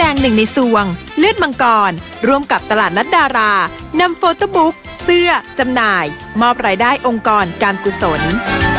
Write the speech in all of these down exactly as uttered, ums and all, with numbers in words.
งหนึ่งในซวงเลือดมังกรร่วมกับตลาดนัดดารานำโฟโต้บุ๊กเสื้อจำหน่ายมอบรายได้องค์กรการกุศล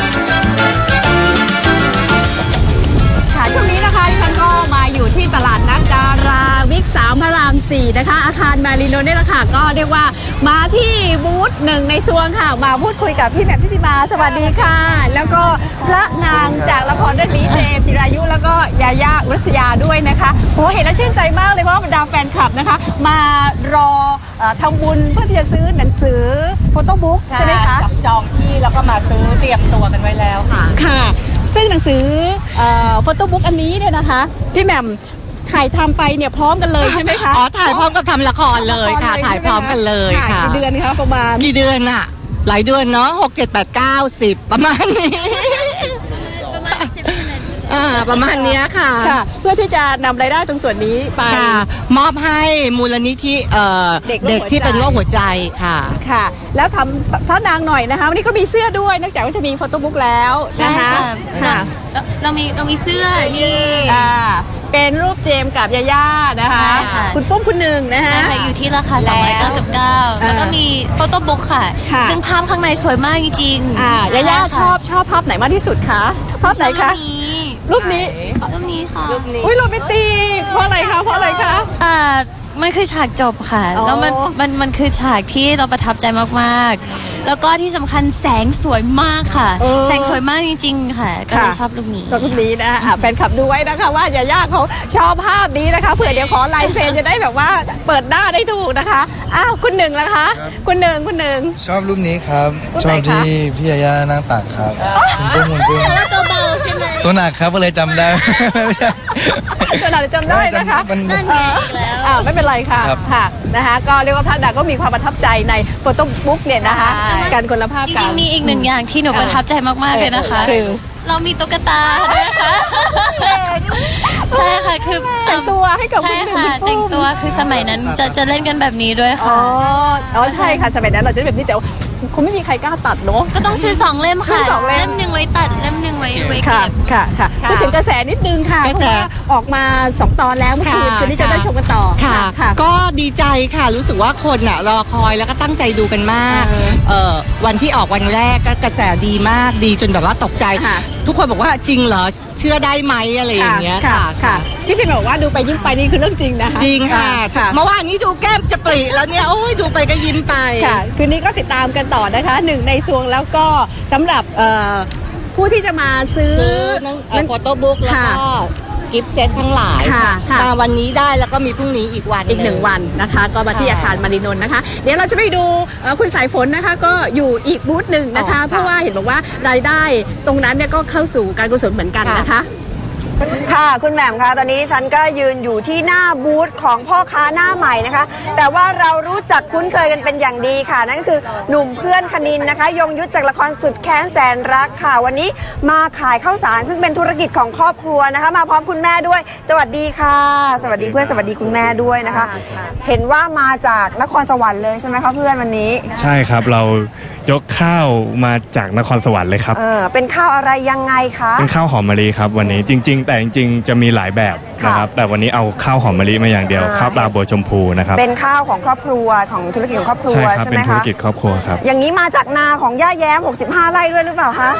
ค่ะช่วงนี้นะคะดิฉันก็มาอยู่ที่ตลาดนัดดาราวิกสามพระรามสี่นะคะอาคารมารีโนนี่แหละค่ะก็เรียกว่ามาที่บูธหนึ่งในซวงค่ะมาพูดคุยกับพี่แหม่มทิติมาสวัสดีค่ะแล้วก็พระนางจากละครเรื่องนี้เจมส์จิรายุแล้วก็ยาย่าอุรัสยาด้วยนะคะโหเห็นแล้วชื่นใจมากเลยเพราะว่าบรรดาแฟนคลับนะคะมารอทำบุญเพื่อที่จะซื้อหนังสือโฟโต้บุ๊กใช่ไหมคะจับจองที่แล้วก็มาซื้อเตรียมตัวกันไว้แล้วค่ะค่ะซึ่งหนังสือโฟโต้บุ๊กอันนี้เนี่ยนะคะพี่แหม่มถ่ายทำไปเนี่ยพร้อมกันเลยใช่ไหมคะอ๋อถ่ายพร้อมกับทำละครเลยค่ะถ่ายพร้อมกันเลยค่ะกี่เดือนคะประมาณกี่เดือนอะหลายเดือนเนาะหกเจ็ดแปดเก้าสิบประมาณนี้ประมาณสิบอ่าประมาณนี้ค่ะเพื่อที่จะนำรายได้ตรงส่วนนี้ไปมอบให้มูลนิธิเด็กที่เป็นโรคหัวใจค่ะค่ะแล้วทำพระนางหน่อยนะคะวันนี้ก็มีเสื้อด้วยนอกจากว่าจะมีโฟโต้บุ๊กแล้วใช่ค่ะเรามีเรามีเสื้อนี่เป็นรูปเจมกับยาย่านะคะคุณปุ้มคุณหนึ่งนะคะใช่ค่ะอยู่ที่ราคาสองร้อยเก้าสิบเก้าแล้วก็มีโฟโต้บุ๊กค่ะซึ่งภาพข้างในสวยมากจริงๆยาย่าชอบชอบภาพไหนมากที่สุดคะภาพไหนคะรูปนี้รูปนี้ค่ะอุ้ยโรแมนติกเพราะอะไรคะเพราะอะไรคะอ่ามันคือฉากจบค่ะแล้วมันมันมันคือฉากที่เราประทับใจมากๆแล้วก็ที่สำคัญแสงสวยมากค่ะแสงสวยมากจริงๆค่ะก็เลยชอบรูปนี้รูปนี้นะคะแฟนคลับดูไว้นะคะว่ายาย่าเขาชอบภาพนี้นะคะเผื่อเดี๋ยวขอลายเซ็นจะได้แบบว่าเปิดหน้าได้ถูกนะคะอ้าวคุณหนึ่งนะคะคุณหนึ่งคุณหนึ่งชอบรูปนี้ครับชอบที่พี่ยาย่านั่งตักครับคุณปุ้มคุณปุ้มตัวเบาใช่ไหมตัวหนักครับก็เลยจำได้ตัวหนักจำได้นะคะนั่นเองแล้วอ่าไม่เป็นไรค่ะค่ะนะคะก็เรียกว่าพระนางก็มีความประทับใจในโฟโต้บุ๊กเนี่ยนะคะการคนละภาพกันจริงๆมีอีกหนึ่งอย่างที่หนูประทับใจมากๆเลยนะคะคือเรามีตุ๊กตาด้วยค่ะใช่ค่ะคือแต่งตัวให้กับใช่ค่ะแต่งตัวคือสมัยนั้นจะจะเล่นกันแบบนี้ด้วยค่ะอ๋อใช่ค่ะสมัยนั้นเราจะแบบนี้แต่คงไม่มีใครกล้าตัดเนาะก็ต้องซื้อสองเล่มค่ะเล่มหนึ่งไว้ตัดเล่มหนึ่งไว้ไว้เก็บค่ะค่ะพูดถึงกระแสนิดนึงค่ะกระแสออกมาสองตอนแล้วเมื่อคืนคืนนี้จะได้ชมกันต่อค่ะก็ดีใจค่ะรู้สึกว่าคนอ่ะรอคอยแล้วก็ตั้งใจดูกันมากเอ่อวันที่ออกวันแรกก็กระแสดีมากดีจนแบบว่าตกใจทุกคนบอกว่าจริงเหรอเชื่อได้ไหมอะไรอย่างเงี้ยค่ะค่ะที่พี่บอกว่าดูไปยิ้มไปนี่คือเรื่องจริงนะคะจริงค่ะเมื่อวานนี้ดูแก้มจะปริแล้วเนี่ยโอ้ยดูไปก็ยิ้มไปค่ะคืนนี้ก็ติดตามกันต่อนะคะหนึ่งในซวงแล้วก็สำหรับผู้ที่จะมาซื้อโฟโต้บุ๊กแล้วก็กิฟต์เซตทั้งหลายมาวันนี้ได้แล้วก็มีพรุ่งนี้อีกวันอีกหนึ่งวันนะคะก็มาที่อาคารมารีนนท์นะคะเดี๋ยวเราจะไปดูคุณสายฝนนะคะก็อยู่อีกบูธหนึ่งนะคะเพราะว่าเห็นบอกว่ารายได้ตรงนั้นเนี่ยก็เข้าสู่การกุศลเหมือนกันนะคะค่ะคุณแหม่มคะตอนนี้ฉันก็ยืนอยู่ที่หน้าบูธของพ่อค้าหน้าใหม่นะคะแต่ว่าเรารู้จักคุ้นเคยกันเป็นอย่างดีค่ะนั่นก็คือหนุ่มเพื่อนคณินนะคะยงยุทธจากละครสุดแค้นแสนรักค่ะวันนี้มาขายข้าวสารซึ่งเป็นธุรกิจของครอบครัวนะคะมาพร้อมคุณแม่ด้วยสวัสดีค่ะสวัสดีเพื่อนสวัสดีคุณแม่ด้วยนะคะเห็นว่ามาจากนครสวรรค์เลยใช่ไหมคะเพื่อนวันนี้ใช่ครับเรายกข้าวมาจากนครสวรรค์เลยครับเออเป็นข้าวอะไรยังไงคะเป็นข้าวหอมมะลิครับวันนี้จริงๆแต่จริงๆจะมีหลายแบบนะครับแต่วันนี้เอาข้าวหอมมะลิมาอย่างเดียวข้าวปลาบัวชมพูนะครับเป็นข้าวของครอบครัวของธุรกิจของครอบครัวใช่ครับเป็นธุรกิจครอบครัวครับอย่างนี้มาจากนาของย่าแย้มหกสิบห้าไร่ด้วยหรือเปล่าคะ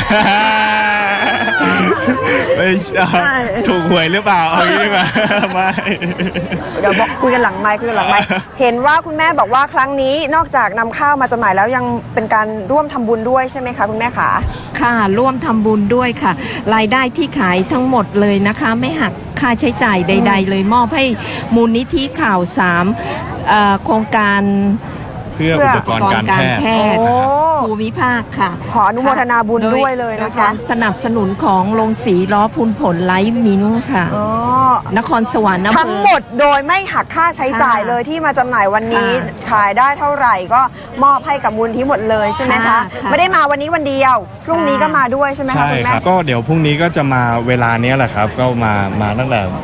ไม่ใช่ถูกหวยหรือเปล่าเอางี้ดีกว่าไม่เดี๋ยวบอกคุยกันหลังไมค์คุยกันหลังไมค์เห็นว่าคุณแม่บอกว่าครั้งนี้นอกจากนำข้าวมาจำหน่ายแล้วยังเป็นการร่วมทำบุญด้วยใช่ไหมคะคุณแม่คะค่ะร่วมทำบุญด้วยค่ะรายได้ที่ขายทั้งหมดเลยนะคะไม่หักค่าใช้จ่ายใดๆเลยมอบให้มูลนิธิข่าวสามโครงการเพื่ออุปกรณ์การแพทย์ภูมิภาคค่ะขออนุโมทนาบุญด้วยเลยนะคะการสนับสนุนของโรงสีล้อพูนผลไลฟ์มิ้นค่ะนครสวรรค์ทั้งหมดโดยไม่หักค่าใช้จ่ายเลยที่มาจำหน่ายวันนี้ขายได้เท่าไหร่ก็มอบให้กับมูลที่หมดเลยใช่ไหมคะไม่ได้มาวันนี้วันเดียวพรุ่งนี้ก็มาด้วยใช่ไหมคะคุณแม่ก็เดี๋ยวพรุ่งนี้ก็จะมาเวลานี้แหละครับก็มามาตั้งแต่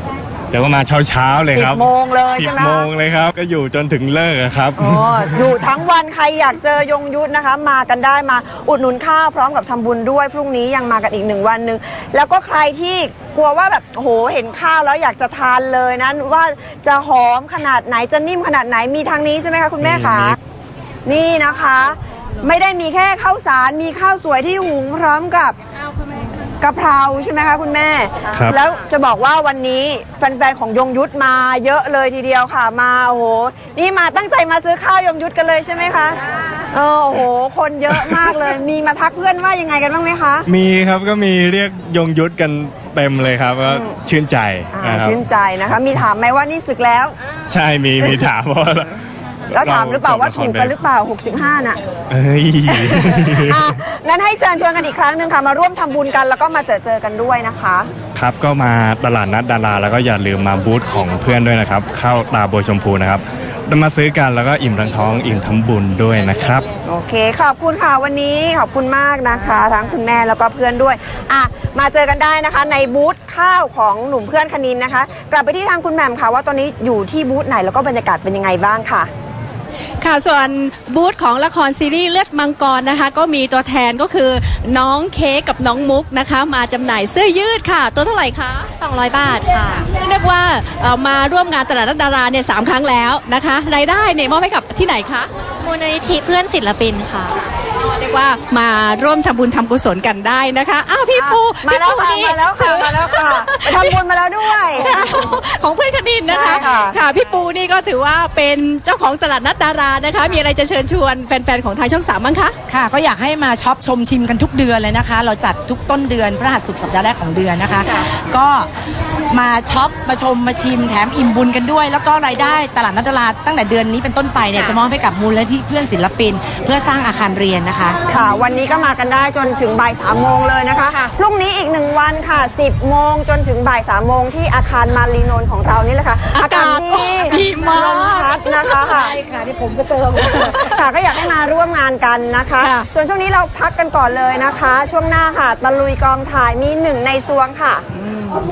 เดี๋ยวก็มาเช้าๆเลยครับสิบโมงเลยสิใช่บไหมโมงเลยครับก็อยู่จนถึงเลิกอะครับอ๋ออยู่ทั้งวันใครอยากเจอยงยุทธนะคะ มากันได้มาอุดหนุนข้าวพร้อมกับทำบุญด้วยพรุ่งนี้ยังมากันอีกหนึ่งวันหนึ่งแล้วก็ใครที่กลัวว่าแบบโอ้โหเห็นข้าวแล้วอยากจะทานเลยนั้นว่าจะหอมขนาดไหนจะนิ่มขนาดไหนมีทางนี้ใช่ไหมคะคุณแม่คะมีนี่นะคะ ไม่ได้มีแค่ข้าวสารมีข้าวสวยที่หุงพร้อมกับกะเพราใช่ไหมคะคุณแม่ครับแล้วจะบอกว่าวันนี้แฟนๆของยงยุทธมาเยอะเลยทีเดียวค่ะมาโอ้โหนี่มาตั้งใจมาซื้อข้าวยงยุทธกันเลยใช่ไหมคะเออโอ้โหคนเยอะมากเลย มีมาทักเพื่อนว่ายังไงกันบ้างไหมคะมีครับก็มีเรียกยงยุทธกันเต็มเลยครับก็ชื่นใจอ่านะครับชื่นใจนะคะ มีถามไหมว่านี่ศึกแล้วใช่มีมีถามว่าแล้วถามหรือเปล่าว่าถูกกันหรือเปล่าหกสิบห้าน่ะเอ้ยอ่ะงั้นให้เชิญชวนกันอีกครั้งหนึ่งค่ะมาร่วมทำบุญกันแล้วก็มาเจอเจอกันด้วยนะคะครับก็มาตลาดนัดดาราแล้วก็อย่าลืมมาบูธของเพื่อนด้วยนะครับข้าวตาโบวชมพูนะครับมาซื้อกันแล้วก็อิ่มทั้งท้องอิ่มทั้งบุญด้วยนะครับโอเคขอบคุณค่ะวันนี้ขอบคุณมากนะคะ ทั้งคุณแม่แล้วก็เพื่อนด้วยอ่ะมาเจอกันได้นะคะ ในบูธข้าวของหนุ่มเพื่อนคณินนะคะ กลับไปที่ทางคุณแหม่มค่ะว่าตอนนี้อยู่ที่บูธไหนแล้วก็บรรยากาศเป็นยังไงบ้างค่ะค่ะส่วนบูธของละครซีรีส์เลือดมังกรนะคะ ก็มีตัวแทนก็คือน้องเค้กกับน้องมุกนะคะ มาจำหน่ายเสื้อยืดค่ะ ตัวเท่าไหร่คะสองร้อยบาทค่ะเรียกว่าเอ่อมาร่วมงานตลาดนัดดาราเนี่ยสามครั้งแล้วนะคะรายได้เนี่ยมอบให้กับที่ไหนคะมูลนิธิเพื่อนศิลปินค่ะเรียกว่ามาร่วมทำบุญทำกุศลกันได้นะคะอ้าวพี่ปูมาแล้วค่ะพี่ปูมาแล้วค่ะมาแล้วค่ะไปทำบุญมาแล้วด้วยของเพื่อนคณินนะคะใช่ค่ะค่ะพี่ปูนี่ก็ถือว่าเป็นเจ้าของตลาดนัดดารานะคะ มีอะไรจะเชิญชวนแฟนๆของทางช่องสามบ้างคะค่ะก็อยากให้มาช็อปชมชิมกันทุกเดือนเลยนะคะ เราจัดทุกต้นเดือนพฤหัสศุกร์สัปดาห์แรกของเดือนนะคะ ก็มาช็อปมาชมมาชิมแถมอิ่มบุญกันด้วย แล้วก็รายได้ตลาดนัดดาราตั้งแต่เดือนนี้เป็นต้นไปเนี่ยจะมอบให้กับมูลนิธิเพื่อนศิลปิน เพื่อสร้างอาคารเรียนนะคะค่ะวันนี้ก็มากันได้จนถึงบ่ายสามโมงเลยนะคะพรุ่งนี้อีกหนึ่งวันค่ะสิบโมงจนถึงบ่ายสามโมงที่อาคารมารีนนท์ของเรานี่แหละค่ะอากาศดีดีมากลมพัดนะคะค่ะค่ะที่ผมก็เติมค่ะก็อยากให้มาร่วมงานกันนะคะค่ะส่วนช่วงนี้เราพักกันก่อนเลยนะคะ ช่วงหน้าค่ะตะลุยกองถ่ายมีหนึ่งในซวงค่ะ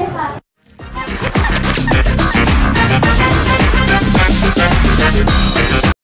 「